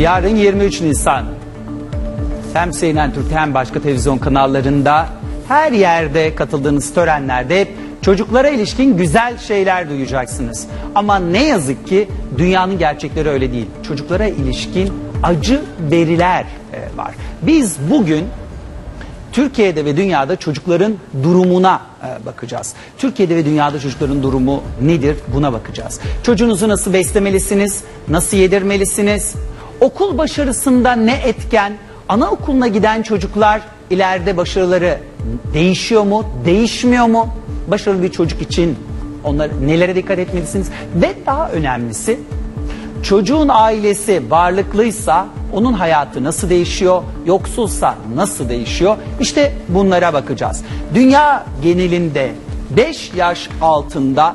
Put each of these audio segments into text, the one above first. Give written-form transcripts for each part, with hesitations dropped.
Yarın 23 Nisan. Hem CNN Türk hem başka televizyon kanallarında her yerde katıldığınız törenlerde hep çocuklara ilişkin güzel şeyler duyacaksınız. Ama ne yazık ki dünyanın gerçekleri öyle değil. Çocuklara ilişkin acı veriler var. Biz bugün Türkiye'de ve dünyada çocukların durumuna bakacağız. Türkiye'de ve dünyada çocukların durumu nedir? Buna bakacağız. Çocuğunuzu nasıl beslemelisiniz? Nasıl yedirmelisiniz? Okul başarısında ne etken? Anaokuluna giden çocuklar ileride başarıları değişiyor mu? Değişmiyor mu? Başarılı bir çocuk için nelere dikkat etmelisiniz? Ve daha önemlisi, çocuğun ailesi varlıklıysa onun hayatı nasıl değişiyor, yoksulsa nasıl değişiyor? İşte bunlara bakacağız. Dünya genelinde 5 yaş altında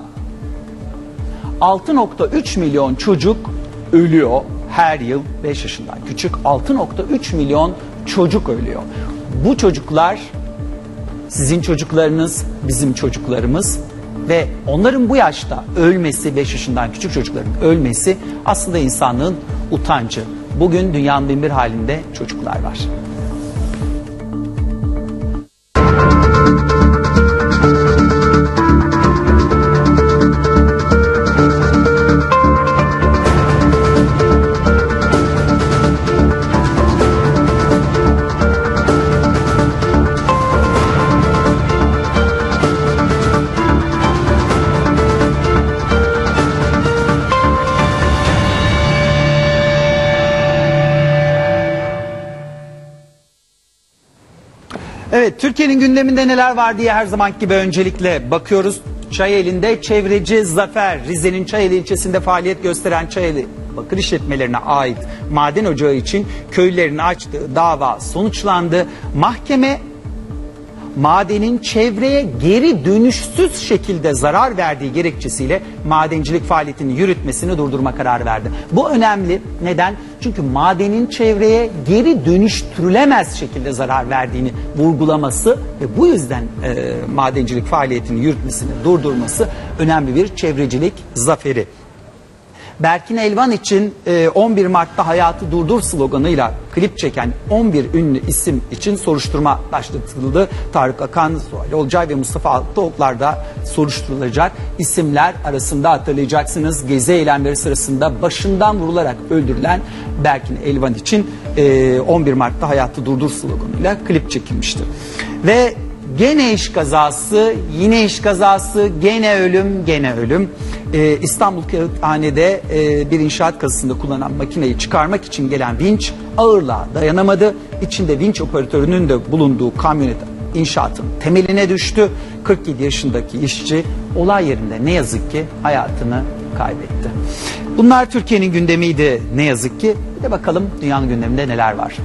6,3 milyon çocuk ölüyor her yıl. 5 yaşından küçük 6,3 milyon çocuk ölüyor. Bu çocuklar sizin çocuklarınız, bizim çocuklarımız. Ve onların bu yaşta ölmesi, 5 yaşından küçük çocukların ölmesi aslında insanlığın utancı. Bugün dünyanın binbir halinde çocuklar var. Evet, Türkiye'nin gündeminde neler var diye her zamanki gibi öncelikle bakıyoruz. Çayeli'nde çevreci Zafer, Rize'nin Çayeli ilçesinde faaliyet gösteren Çayeli bakır işletmelerine ait maden ocağı için köylülerin açtığı dava sonuçlandı. Mahkeme madenin çevreye geri dönüşsüz şekilde zarar verdiği gerekçesiyle madencilik faaliyetini yürütmesini durdurma kararı verdi. Bu önemli. Neden? Çünkü madenin çevreye geri dönüştürülemez şekilde zarar verdiğini vurgulaması ve bu yüzden madencilik faaliyetini yürütmesini durdurması önemli bir çevrecilik zaferi. Berkin Elvan için 11 Mart'ta hayatı durdur sloganıyla klip çeken 11 ünlü isim için soruşturma başlatıldı. Tarık Akan, Suhal Olcay ve Mustafa Altıoklar da soruşturulacak isimler arasında. Hatırlayacaksınız, gezi eylemleri sırasında başından vurularak öldürülen Berkin Elvan için 11 Mart'ta hayatı durdur sloganıyla klip çekilmişti. Ve gene iş kazası, yine iş kazası, gene ölüm, gene ölüm. İstanbul Kağıthane'de bir inşaat kazısında kullanılan makineyi çıkarmak için gelen vinç ağırlığa dayanamadı. İçinde vinç operatörünün de bulunduğu kamyonet inşaatın temeline düştü. 47 yaşındaki işçi olay yerinde ne yazık ki hayatını kaybetti. Bunlar Türkiye'nin gündemiydi ne yazık ki. Bir de bakalım dünyanın gündeminde neler var.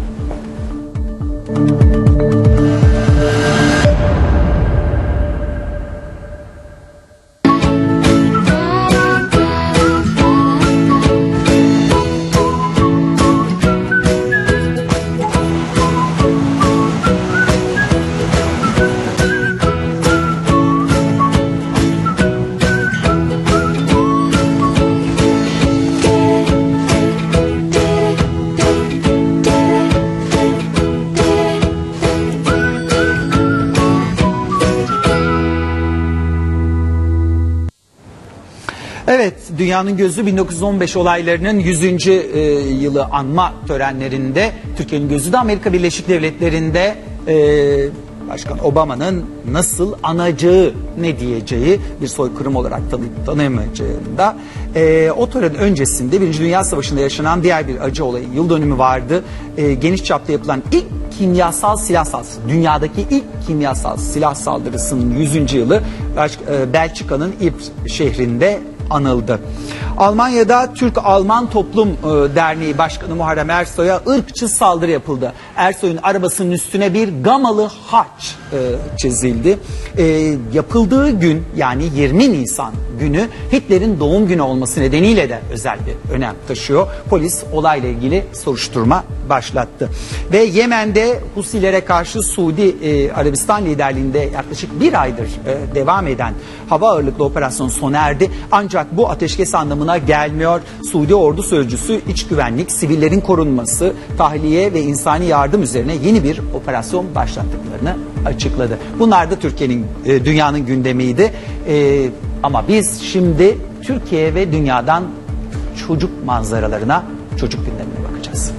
Evet, dünyanın gözü 1915 olaylarının 100. yılı anma törenlerinde, Türkiye'nin gözü de Amerika Birleşik Devletleri'nde Başkan Obama'nın nasıl anacağı, ne diyeceği, bir soykırım olarak tanıyıp tanıyamayacağında o tören öncesinde 1. Dünya Savaşı'nda yaşanan diğer bir acı olayın yıl dönümü vardı. Geniş çapta yapılan ilk kimyasal silah saldırısı, dünyadaki ilk kimyasal silah saldırısının 100. yılı Belçika'nın Ypres şehrinde anıldı. Almanya'da Türk-Alman Toplum Derneği Başkanı Muharrem Ersoy'a ırkçı saldırı yapıldı. Ersoy'un arabasının üstüne bir gamalı haç çizildi. Yapıldığı gün, yani 20 Nisan günü Hitler'in doğum günü olması nedeniyle de özel bir önem taşıyor. Polis olayla ilgili soruşturma başlattı. Ve Yemen'de Husilere karşı Suudi Arabistan liderliğinde yaklaşık bir aydır devam eden hava ağırlıklı operasyon sona erdi. Ancak bu ateşkes anlamına gelmiyor. Suudi ordu sözcüsü iç güvenlik, sivillerin korunması, tahliye ve insani yardım üzerine yeni bir operasyon başlattıklarını açıkladı. Bunlar da Türkiye'nin, dünyanın gündemiydi. Ama biz şimdi Türkiye ve dünyadan çocuk manzaralarına, çocuk gündemine bakacağız.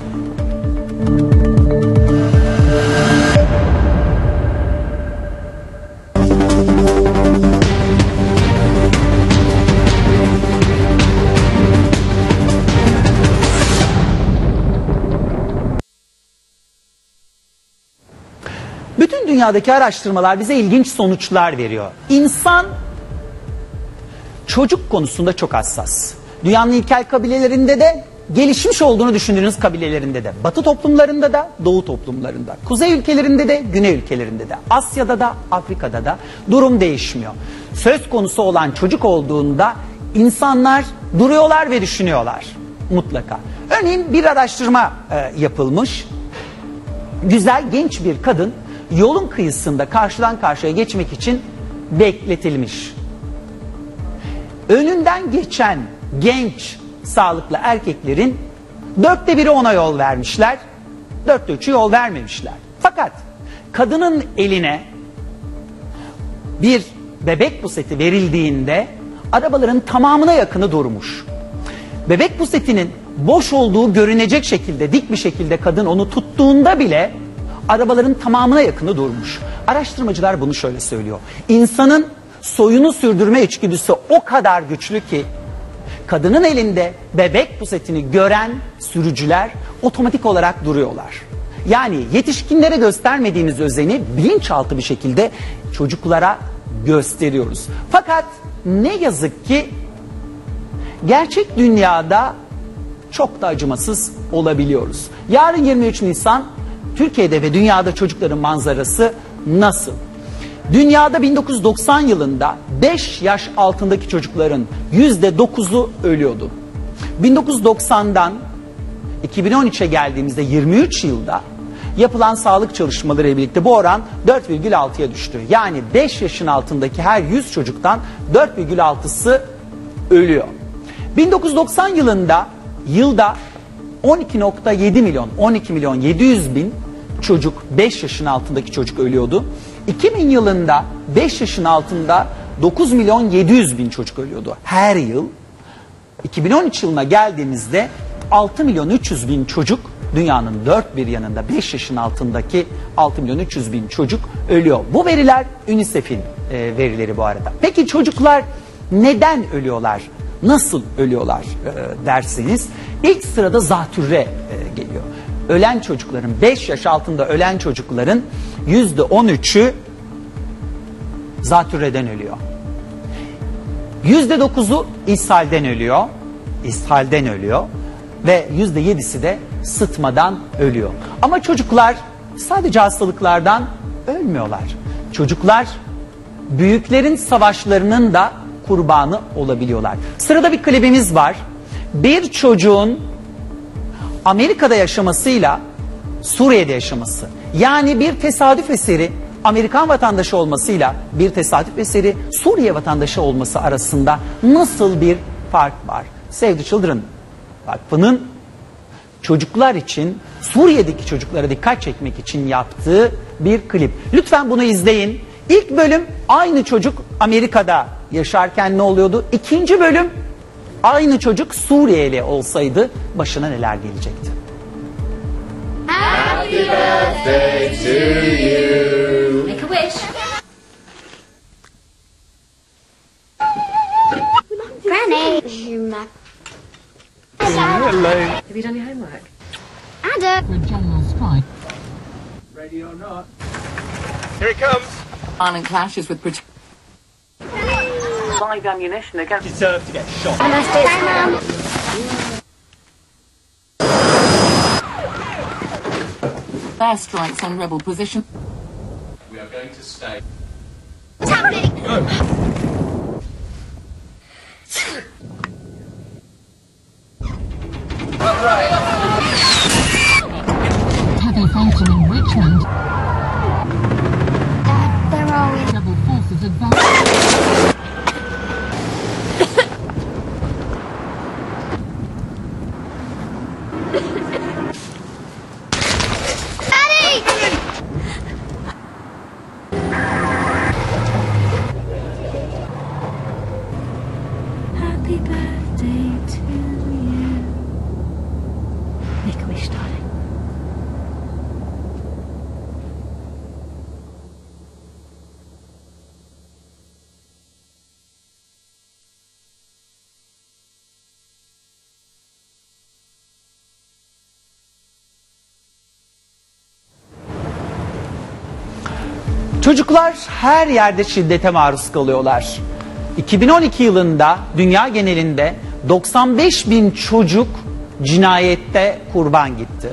Bütün dünyadaki araştırmalar bize ilginç sonuçlar veriyor. İnsan çocuk konusunda çok hassas. Dünyanın ilkel kabilelerinde de, gelişmiş olduğunu düşündüğünüz kabilelerinde de, Batı toplumlarında da, Doğu toplumlarında, Kuzey ülkelerinde de, Güney ülkelerinde de, Asya'da da, Afrika'da da durum değişmiyor. Söz konusu olan çocuk olduğunda insanlar duruyorlar ve düşünüyorlar mutlaka. Örneğin bir araştırma yapılmış. Güzel genç bir kadın yolun kıyısında karşıdan karşıya geçmek için bekletilmiş. Önünden geçen genç sağlıklı erkeklerin 1/4'ü ona yol vermişler, 3'ü yol vermemişler. Fakat kadının eline bir bebek puseti verildiğinde arabaların tamamına yakını durmuş. Bebek pusetinin boş olduğu görünecek şekilde, dik bir şekilde kadın onu tuttuğunda bile arabaların tamamına yakını durmuş. Araştırmacılar bunu şöyle söylüyor. İnsanın soyunu sürdürme içgüdüsü o kadar güçlü ki kadının elinde bebek pusetini gören sürücüler otomatik olarak duruyorlar. Yani yetişkinlere göstermediğimiz özeni bilinçaltı bir şekilde çocuklara gösteriyoruz. Fakat ne yazık ki gerçek dünyada çok da acımasız olabiliyoruz. Yarın 23 Nisan Türkiye'de ve dünyada çocukların manzarası nasıl? Dünyada 1990 yılında 5 yaş altındaki çocukların %9'u ölüyordu. 1990'dan 2013'e geldiğimizde 23 yılda yapılan sağlık çalışmaları ile birlikte bu oran 4,6'ya düştü. Yani 5 yaşın altındaki her 100 çocuktan 4,6'sı ölüyor. 1990 yılında 12,7 milyon, 12 milyon 700 bin çocuk, 5 yaşın altındaki çocuk ölüyordu. 2000 yılında 5 yaşın altında 9 milyon 700 bin çocuk ölüyordu her yıl. 2013 yılına geldiğimizde 6 milyon 300 bin çocuk, dünyanın dört bir yanında 5 yaşın altındaki 6 milyon 300 bin çocuk ölüyor. Bu veriler UNICEF'in verileri bu arada. Peki çocuklar neden ölüyorlar? Nasıl ölüyorlar derseniz ilk sırada zatürre geliyor. Ölen çocukların, 5 yaş altında ölen çocukların %13'ü zatürreden ölüyor. %9'u ishalden ölüyor. İshalden ölüyor. Ve %7'si de sıtmadan ölüyor. Ama çocuklar sadece hastalıklardan ölmüyorlar. Çocuklar büyüklerin savaşlarının da kurbanı olabiliyorlar. Sırada bir klibimiz var. Bir çocuğun Amerika'da yaşamasıyla Suriye'de yaşaması. Yani bir tesadüf eseri Amerikan vatandaşı olmasıyla bir tesadüf eseri Suriye vatandaşı olması arasında nasıl bir fark var? Save the Children Vakfı'nın çocuklar için, Suriye'deki çocuklara dikkat çekmek için yaptığı bir klip. Lütfen bunu izleyin. İlk bölüm aynı çocuk Amerika'da yaşarken ne oluyordu? İkinci bölüm aynı çocuk Suriyeli olsaydı başına neler gelecekti? Happy birthday to you. Make a wish. Granny. Hello. Have you done your homework? Ada. For a general strike. Ready or not. Here it comes. Ireland clashes with British. Live ammunition against deserve to get shot. Bye, Mum. Airstrikes on rebel position. We are going to stay. What's happening? expansion in Richmond. Dad, where are we? Rebel forces advance. Happy birthday to you. Make a wish, darling. Çocuklar her yerde şiddete maruz kalıyorlar. 2012 yılında dünya genelinde 95 bin çocuk cinayette kurban gitti.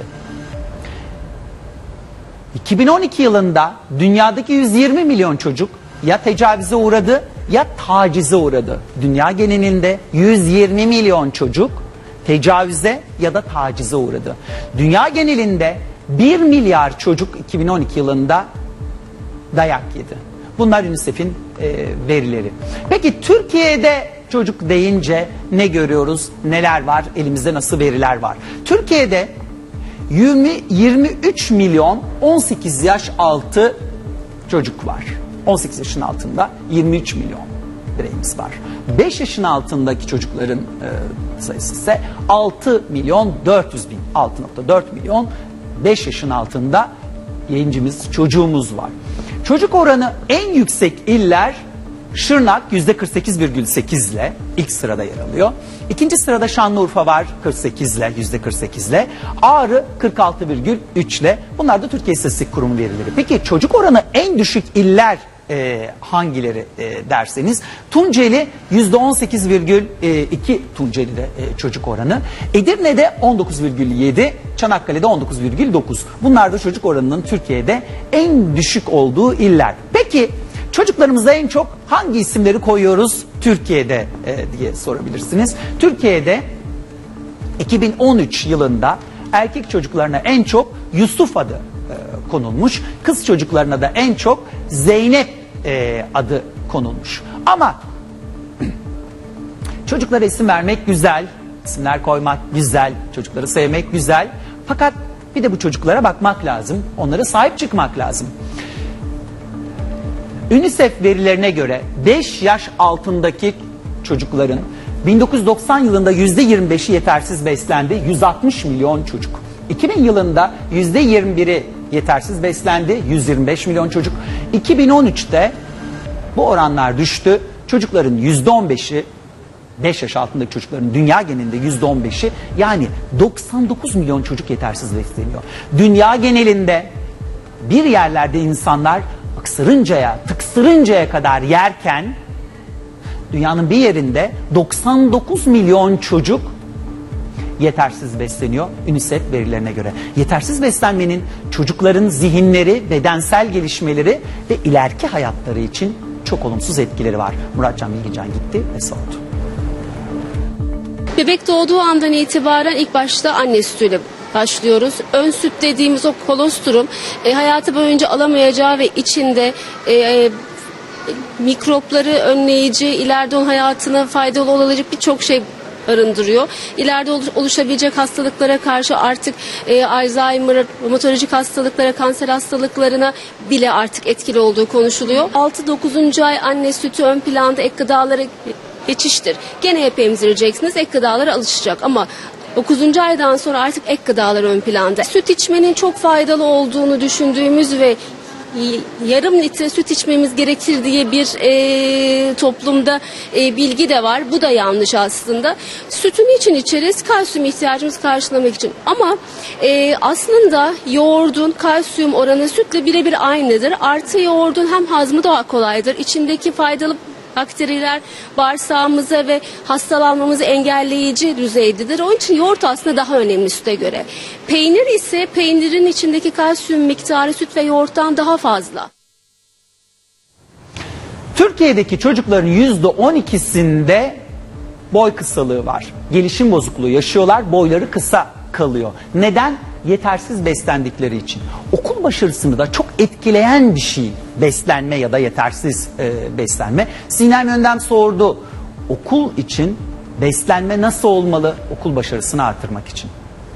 2012 yılında dünyadaki 120 milyon çocuk ya tecavüze uğradı ya tacize uğradı. Dünya genelinde 120 milyon çocuk tecavüze ya da tacize uğradı. Dünya genelinde 1 milyar çocuk 2012 yılında dayak yedi. Bunlar UNICEF'in verileri. Peki Türkiye'de çocuk deyince ne görüyoruz? Neler var? Elimizde nasıl veriler var? Türkiye'de 23 milyon 18 yaş altı çocuk var. 18 yaşın altında 23 milyon bireyimiz var. 5 yaşın altındaki çocukların sayısı ise 6 milyon 400 bin. 6.4 milyon 5 yaşın altında yayıncımız, çocuğumuz var. Çocuk oranı en yüksek iller Şırnak %48,8 ile ilk sırada yer alıyor. İkinci sırada Şanlıurfa var 48 ile %48 ile. Ağrı 46,3 ile. Bunlar da Türkiye İstatistik Kurumu verileri. Peki çocuk oranı en düşük iller hangileri derseniz Tunceli %18,2 Tunceli'de çocuk oranı. Edirne'de 19,7, Çanakkale'de 19,9. Bunlar da çocuk oranının Türkiye'de en düşük olduğu iller. Peki çocuklarımıza en çok hangi isimleri koyuyoruz Türkiye'de diye sorabilirsiniz. Türkiye'de 2013 yılında erkek çocuklarına en çok Yusuf adı konulmuş. Kız çocuklarına da en çok Zeynep adı konulmuş. Ama çocuklara isim vermek güzel, isimler koymak güzel, çocukları sevmek güzel. Fakat bir de bu çocuklara bakmak lazım, onlara sahip çıkmak lazım. UNICEF verilerine göre 5 yaş altındaki çocukların 1990 yılında %25'i yetersiz beslendi, 160 milyon çocuk. 2000 yılında %21'i yetersiz beslendi, 125 milyon çocuk. 2013'te bu oranlar düştü. Çocukların %15'i, 5 yaş altındaki çocukların dünya genelinde %15'i, yani 99 milyon çocuk yetersiz besleniyor. Dünya genelinde bir yerlerde insanlar aksırıncaya, tıksırıncaya kadar yerken dünyanın bir yerinde 99 milyon çocuk yetersiz besleniyor UNICEF verilerine göre. Yetersiz beslenmenin çocukların zihinleri, bedensel gelişmeleri ve ileriki hayatları için çok olumsuz etkileri var. Muratcan Bilgican gitti ve sordu. Bebek doğduğu andan itibaren ilk başta anne sütüyle başlıyoruz. Ön süt dediğimiz o kolostrum hayatı boyunca alamayacağı ve içinde mikropları önleyici, ileride onun hayatına faydalı olacak birçok şey barındırıyor. İleride oluşabilecek hastalıklara karşı artık Alzheimer, romatolojik hastalıklara, kanser hastalıklarına bile artık etkili olduğu konuşuluyor. 6-9. ay anne sütü ön planda, ek gıdalara geçiştir. Gene hep emzireceksiniz, ek gıdalara alışacak ama 9. aydan sonra artık ek gıdalar ön planda. Süt içmenin çok faydalı olduğunu düşündüğümüz ve yarım litre süt içmemiz gerekir diye bir toplumda bilgi de var. Bu da yanlış aslında. Sütü niçin içeriz? Kalsiyum ihtiyacımızı karşılamak için. Ama aslında yoğurdun kalsiyum oranı sütle birebir aynıdır. Artı yoğurdun hem hazmı daha kolaydır. İçindeki faydalı bakteriler bağırsağımıza ve hastalanmamızı engelleyici düzeydedir. Onun için yoğurt aslında daha önemli süte göre. Peynir ise peynirin içindeki kalsiyum miktarı süt ve yoğurttan daha fazla. Türkiye'deki çocukların %12'sinde boy kısalığı var. Gelişim bozukluğu yaşıyorlar, boyları kısa kalıyor. Neden? yetersiz beslendikleri için. Okul başarısını da çok etkileyen bir şey beslenme ya da yetersiz beslenme. Sinem Öndem sordu. Okul için beslenme nasıl olmalı okul başarısını artırmak için?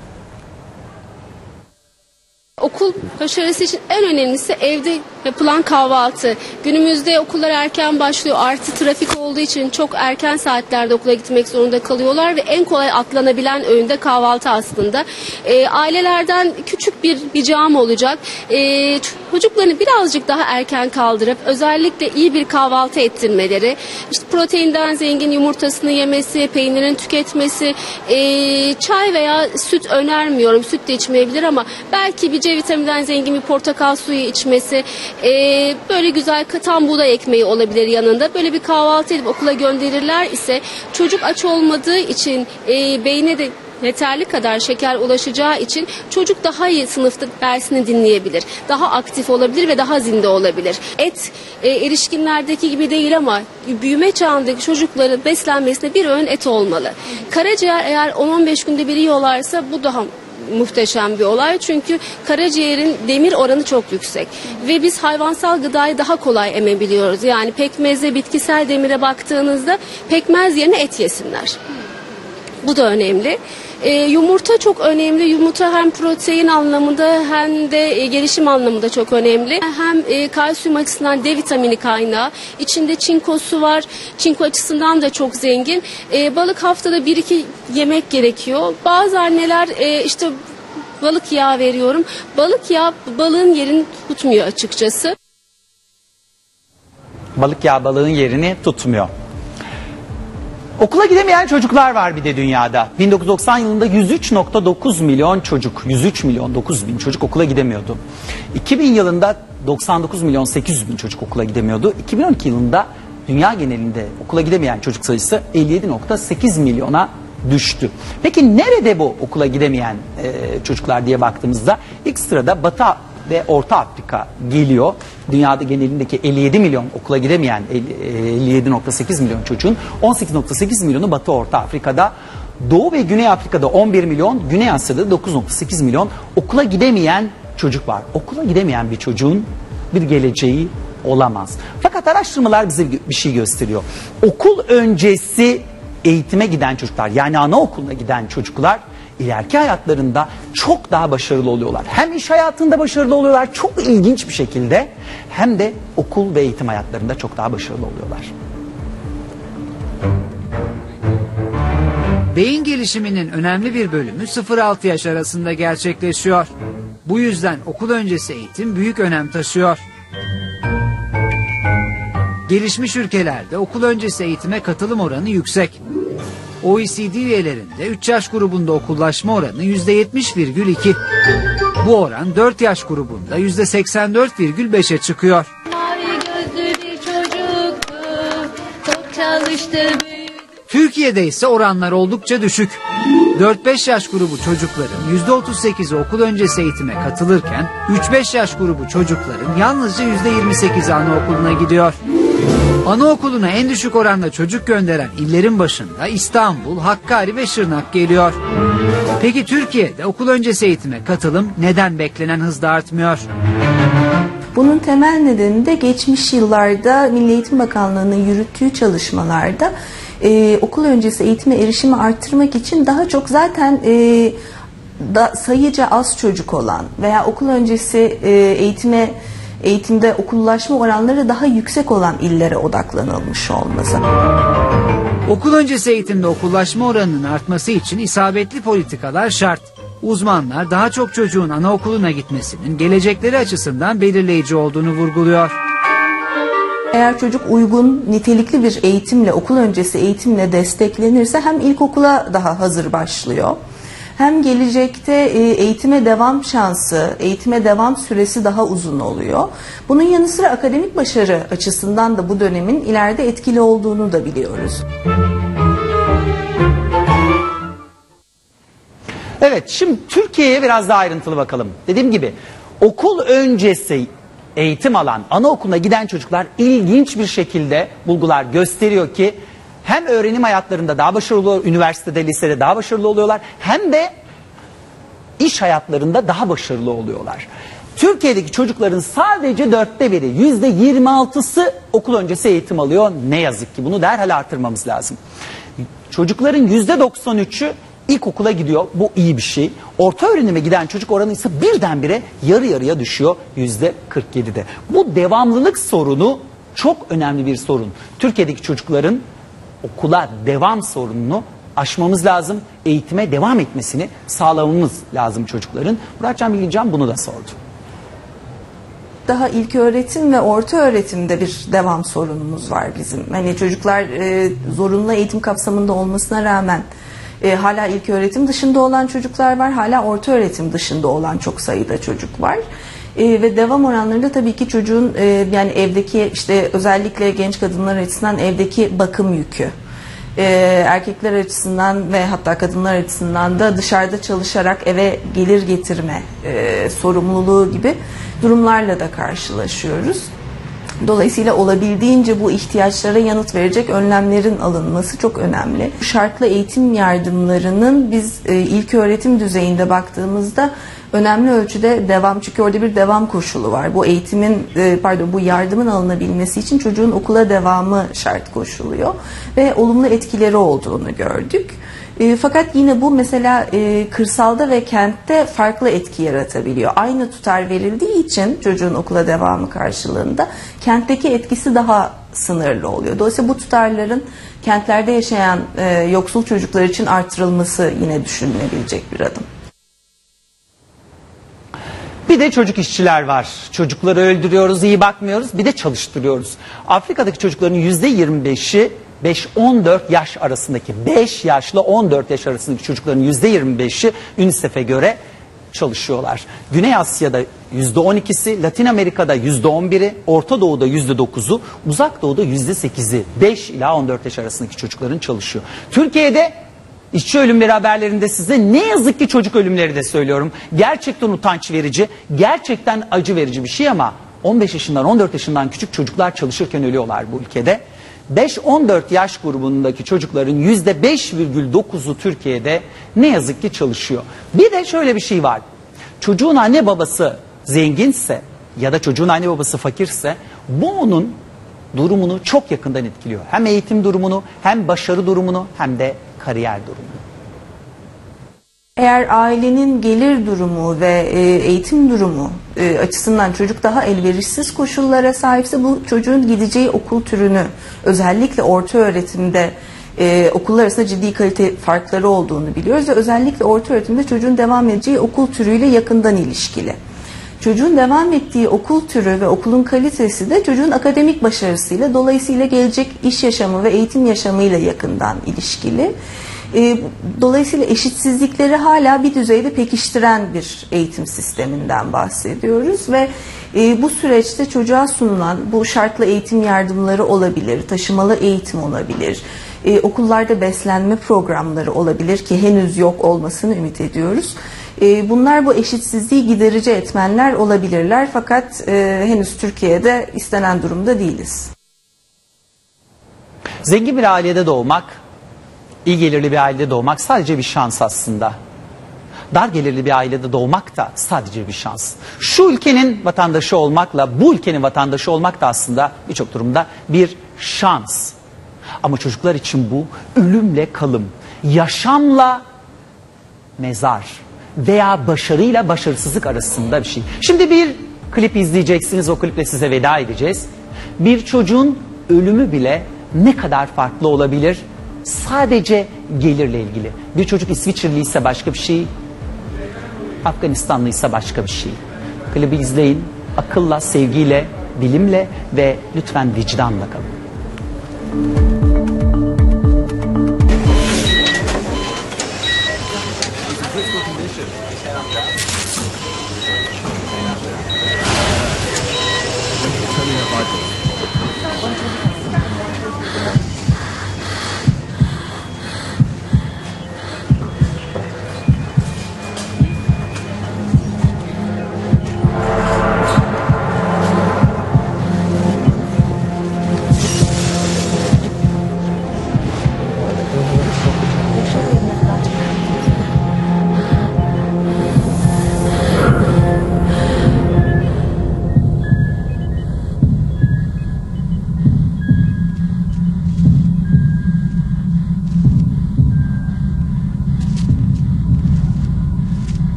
Okul başarısı için en önemlisi evde yapılan kahvaltı. Günümüzde okullar erken başlıyor. Artı trafik olduğu için çok erken saatlerde okula gitmek zorunda kalıyorlar ve en kolay atlanabilen öğünde kahvaltı aslında. Ailelerden küçük bir ricam olacak. Çocuklarını birazcık daha erken kaldırıp özellikle iyi bir kahvaltı ettirmeleri, işte proteinden zengin yumurtasını yemesi, peynirini tüketmesi, çay veya süt önermiyorum. Süt de içmeyebilir ama belki bir C vitamininden zengin bir portakal suyu içmesi, böyle güzel tam buğday ekmeği olabilir yanında. Böyle bir kahvaltı edip okula gönderirler ise çocuk aç olmadığı için beyne de yeterli kadar şeker ulaşacağı için çocuk daha iyi sınıfta dersini dinleyebilir. Daha aktif olabilir ve daha zinde olabilir. Et erişkinlerdeki gibi değil ama büyüme çağındaki çocukların beslenmesine bir öğün et olmalı. Karaciğer eğer 10-15 günde bir yiyorlarsa bu daha muhteşem bir olay. Çünkü karaciğerin demir oranı çok yüksek. Ve biz hayvansal gıdayı daha kolay emebiliyoruz. Yani pekmeze, bitkisel demire baktığınızda pekmez yerine et yesinler. Bu da önemli. Yumurta çok önemli. Yumurta hem protein anlamında hem de gelişim anlamında çok önemli. Hem kalsiyum açısından D vitamini kaynağı. İçinde çinkosu var. Çinko açısından da çok zengin. Balık haftada 1-2 yemek gerekiyor. Bazı anneler işte balık yağı veriyorum. Balık yağı balığın yerini tutmuyor açıkçası. Balık yağı balığın yerini tutmuyor. Okula gidemeyen çocuklar var bir de dünyada. 1990 yılında 103.9 milyon çocuk, 103 milyon 9 bin çocuk okula gidemiyordu. 2000 yılında 99 milyon 800 bin çocuk okula gidemiyordu. 2012 yılında dünya genelinde okula gidemeyen çocuk sayısı 57.8 milyona düştü. Peki nerede bu okula gidemeyen çocuklar diye baktığımızda ilk sırada Batı ve Orta Afrika geliyor. Dünyada genelindeki 57 milyon okula gidemeyen 57.8 milyon çocuğun 18.8 milyonu Batı Orta Afrika'da, Doğu ve Güney Afrika'da 11 milyon, Güney Asya'da 9.8 milyon okula gidemeyen çocuk var. Okula gidemeyen bir çocuğun bir geleceği olamaz. Fakat araştırmalar bize bir şey gösteriyor. Okul öncesi eğitime giden çocuklar, yani anaokuluna giden çocuklar ileriki hayatlarında çok daha başarılı oluyorlar. Hem iş hayatında başarılı oluyorlar çok ilginç bir şekilde, hem de okul ve eğitim hayatlarında çok daha başarılı oluyorlar. Beyin gelişiminin önemli bir bölümü 0-6 yaş arasında gerçekleşiyor. Bu yüzden okul öncesi eğitim büyük önem taşıyor. Gelişmiş ülkelerde okul öncesi eğitime katılım oranı yüksek. OECD üyelerinde 3 yaş grubunda okullaşma oranı %70,2. Bu oran 4 yaş grubunda %84,5'e çıkıyor. Mavi gözlü bir çocuktu, çok çalıştı, büyüdü. Türkiye'de ise oranlar oldukça düşük. 4-5 yaş grubu çocukların %38'i okul öncesi eğitime katılırken 3-5 yaş grubu çocukların yalnızca %28'i anaokuluna gidiyor. Anaokuluna en düşük oranda çocuk gönderen illerin başında İstanbul, Hakkari ve Şırnak geliyor. Peki Türkiye'de okul öncesi eğitime katılım neden beklenen hızda artmıyor? Bunun temel nedeni de geçmiş yıllarda Milli Eğitim Bakanlığı'nın yürüttüğü çalışmalarda okul öncesi eğitime erişimi arttırmak için daha çok zaten sayıca az çocuk olan veya okul öncesi eğitimde okullaşma oranları daha yüksek olan illere odaklanılmış olması. Okul öncesi eğitimde okullaşma oranının artması için isabetli politikalar şart. Uzmanlar daha çok çocuğun anaokuluna gitmesinin gelecekleri açısından belirleyici olduğunu vurguluyor. Eğer çocuk uygun, nitelikli bir eğitimle, okul öncesi eğitimle desteklenirse hem ilkokula daha hazır başlıyor, hem gelecekte eğitime devam şansı, eğitime devam süresi daha uzun oluyor. Bunun yanı sıra akademik başarı açısından da bu dönemin ileride etkili olduğunu da biliyoruz. Evet, şimdi Türkiye'ye biraz daha ayrıntılı bakalım. Dediğim gibi okul öncesi eğitim alan, anaokuluna giden çocuklar ilginç bir şekilde bulgular gösteriyor ki hem öğrenim hayatlarında daha başarılı oluyor, üniversitede, lisede daha başarılı oluyorlar, hem de iş hayatlarında daha başarılı oluyorlar. Türkiye'deki çocukların sadece 1/4'ü, %26'sı okul öncesi eğitim alıyor. Ne yazık ki bunu derhal artırmamız lazım. Çocukların %93'ü ilkokula gidiyor. Bu iyi bir şey. Orta öğrenime giden çocuk oranı ise birdenbire yarı yarıya düşüyor %47'de. Bu devamlılık sorunu çok önemli bir sorun. Türkiye'deki çocukların okula devam sorununu aşmamız lazım. Eğitime devam etmesini sağlamamız lazım çocukların. Muratcan Bilgincan bunu da sordu. Daha ilköğretim ve orta öğretimde bir devam sorunumuz var bizim. Hani çocuklar zorunlu eğitim kapsamında olmasına rağmen hala ilköğretim dışında olan çocuklar var, hala orta öğretim dışında olan çok sayıda çocuk var. Ve devam oranlarında tabii ki çocuğun yani evdeki, işte özellikle genç kadınlar açısından evdeki bakım yükü, erkekler açısından ve hatta kadınlar açısından da dışarıda çalışarak eve gelir getirme sorumluluğu gibi durumlarla da karşılaşıyoruz. Dolayısıyla olabildiğince bu ihtiyaçlara yanıt verecek önlemlerin alınması çok önemli. Şartlı eğitim yardımlarının biz ilköğretim düzeyinde baktığımızda önemli ölçüde devam, çünkü orada bir devam koşulu var. Bu eğitimin, bu yardımın alınabilmesi için çocuğun okula devamı şart koşuluyor ve olumlu etkileri olduğunu gördük. Fakat yine bu mesela kırsalda ve kentte farklı etki yaratabiliyor. Aynı tutar verildiği için çocuğun okula devamı karşılığında kentteki etkisi daha sınırlı oluyor. Dolayısıyla bu tutarların kentlerde yaşayan yoksul çocuklar için artırılması yine düşünülebilecek bir adım. Bir de çocuk işçiler var. Çocukları öldürüyoruz, iyi bakmıyoruz, bir de çalıştırıyoruz. Afrika'daki çocukların %25'i 5-14 yaş arasındaki, 5 yaşla 14 yaş arasındaki çocukların %25'i UNICEF'e göre çalışıyorlar. Güney Asya'da %12'si, Latin Amerika'da %11'i, Orta Doğu'da %9'u, Uzak Doğu'da %8'i 5 ila 14 yaş arasındaki çocukların çalışıyor. Türkiye'de İşçi ölümleri haberlerinde size ne yazık ki çocuk ölümleri de söylüyorum. Gerçekten utanç verici, gerçekten acı verici bir şey ama 15 yaşından 14 yaşından küçük çocuklar çalışırken ölüyorlar bu ülkede. 5-14 yaş grubundaki çocukların %5,9'u Türkiye'de ne yazık ki çalışıyor. Bir de şöyle bir şey var. Çocuğun anne babası zenginse ya da çocuğun anne babası fakirse bu onun durumunu çok yakından etkiliyor. Hem eğitim durumunu, hem başarı durumunu, hem de kariyer durumunu. Eğer ailenin gelir durumu ve eğitim durumu açısından çocuk daha elverişsiz koşullara sahipse bu çocuğun gideceği okul türünü, özellikle orta öğretimde okullar arasında ciddi kalite farkları olduğunu biliyoruz ve özellikle orta öğretimde çocuğun devam edeceği okul türüyle yakından ilişkili. Çocuğun devam ettiği okul türü ve okulun kalitesi de çocuğun akademik başarısıyla, dolayısıyla gelecek iş yaşamı ve eğitim yaşamıyla yakından ilişkili. Dolayısıyla eşitsizlikleri hala bir düzeyde pekiştiren bir eğitim sisteminden bahsediyoruz ve bu süreçte çocuğa sunulan bu şartlı eğitim yardımları olabilir, taşımalı eğitim olabilir, okullarda beslenme programları olabilir ki henüz yok olmasını ümit ediyoruz. Bunlar bu eşitsizliği giderici etmenler olabilirler fakat henüz Türkiye'de istenen durumda değiliz. Zengin bir ailede doğmak, iyi gelirli bir ailede doğmak sadece bir şans aslında. Dar gelirli bir ailede doğmak da sadece bir şans. Şu ülkenin vatandaşı olmakla bu ülkenin vatandaşı olmak da aslında birçok durumda bir şans. Ama çocuklar için bu ölümle kalım, yaşamla mezar veya başarıyla başarısızlık arasında bir şey. Şimdi bir klip izleyeceksiniz, o kliple size veda edeceğiz. Bir çocuğun ölümü bile ne kadar farklı olabilir? Sadece gelirle ilgili. Bir çocuk İsviçreli ise başka bir şey, Afganistanlı ise başka bir şey. Klibi izleyin, akılla, sevgiyle, bilimle ve lütfen vicdanla kalın.